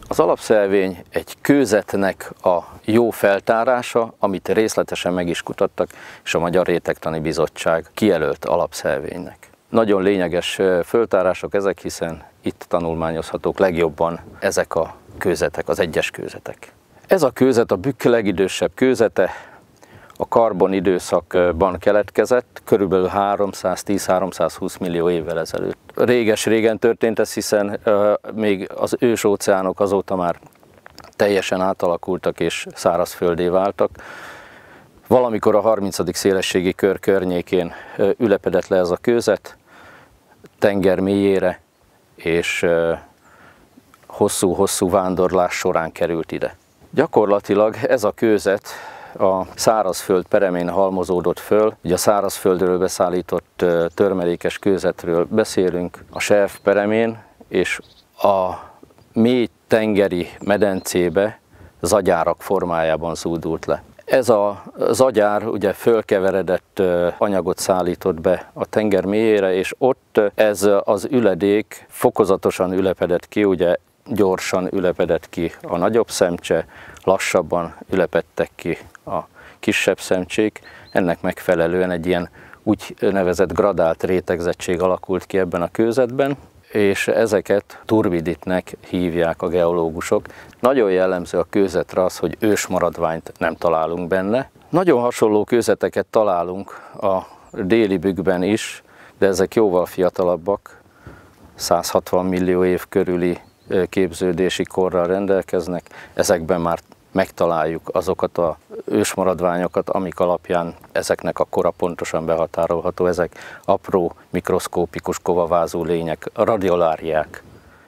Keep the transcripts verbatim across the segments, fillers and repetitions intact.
Az alapszelvény egy kőzetnek a jó feltárása, amit részletesen meg is kutattak, és a Magyar Rétegtani Bizottság kijelölt alapszelvénynek. Nagyon lényeges föltárások ezek, hiszen itt tanulmányozhatók legjobban ezek a kőzetek, az egyes kőzetek. Ez a kőzet a Bükk legidősebb kőzete, a karbon időszakban keletkezett, körülbelül háromszáztíz-háromszázhúsz millió évvel ezelőtt. Réges-régen történt ez, hiszen uh, még az ősóceánok azóta már teljesen átalakultak és szárazfölddé váltak. Valamikor a harmincadik szélességi kör környékén uh, ülepedett le ez a kőzet, tenger mélyére, és hosszú-hosszú uh, vándorlás során került ide. Gyakorlatilag ez a kőzet a szárazföld peremén halmozódott föl. Ugye a szárazföldről beszállított törmelékes kőzetről beszélünk, a self peremén, és a mély tengeri medencébe zagyárak formájában zúdult le. Ez a zagyár ugye fölkeveredett anyagot szállított be a tenger mélyére, és ott ez az üledék fokozatosan ülepedett ki, ugye gyorsan ülepedett ki a nagyobb szemcse, lassabban ülepedtek ki a kisebb szemcsék. Ennek megfelelően egy ilyen úgynevezett gradált rétegzettség alakult ki ebben a kőzetben, és ezeket turbiditnek hívják a geológusok. Nagyon jellemző a kőzetre az, hogy ősmaradványt nem találunk benne. Nagyon hasonló kőzeteket találunk a déli Bükkben is, de ezek jóval fiatalabbak, száz hatvan millió év körüli képződési korral rendelkeznek. Ezekben már megtaláljuk azokat az ősmaradványokat, amik alapján ezeknek a kora pontosan behatárolható. Ezek apró, mikroszkópikus kovavázú lények, radioláriák.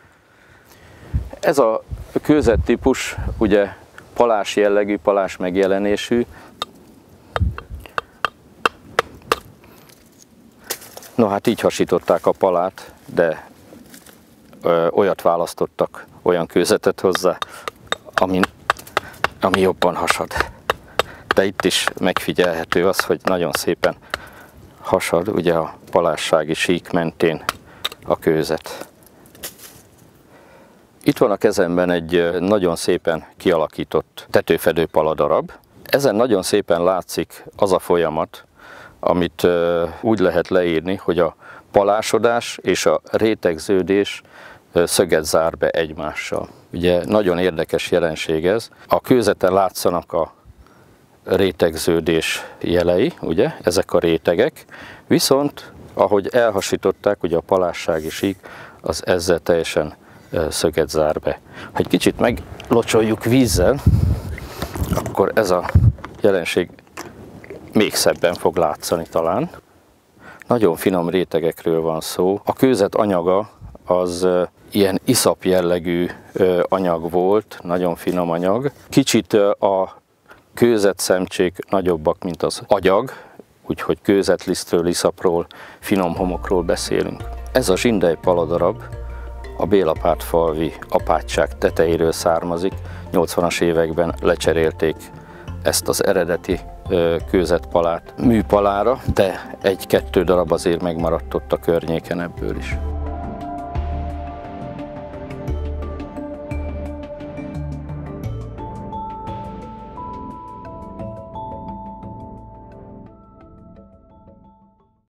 Ez a kőzettípus ugye palás jellegű, palás megjelenésű. No hát így hasították a palát, de ö, olyat választottak, olyan kőzetet hozzá, ami, ami jobban hasad. De itt is megfigyelhető az, hogy nagyon szépen hasad ugye a palássági sík mentén a kőzet. Itt van a kezemben egy nagyon szépen kialakított tetőfedő paladarab. Ezen nagyon szépen látszik az a folyamat, amit úgy lehet leírni, hogy a palásodás és a rétegződés szöget zár be egymással. Ugye nagyon érdekes jelenség ez. A kőzeten látszanak a rétegződés jelei, ugye, ezek a rétegek, viszont ahogy elhasították, ugye a palássági sík, az ezzel teljesen szöget zár be. Ha egy kicsit meglocsoljuk vízzel, akkor ez a jelenség még szebben fog látszani talán. Nagyon finom rétegekről van szó. A kőzet anyaga az ilyen iszap jellegű anyag volt, nagyon finom anyag. Kicsit a kőzetszemcsék nagyobbak, mint az agyag, úgyhogy kőzetlisztről, iszapról, finom homokról beszélünk. Ez a zsindely paladarab a Bélapártfalvi apátság tetejéről származik. nyolcvanas években lecserélték ezt az eredeti kőzetpalát műpalára, de egy-kettő darab azért megmaradt ott a környéken ebből is.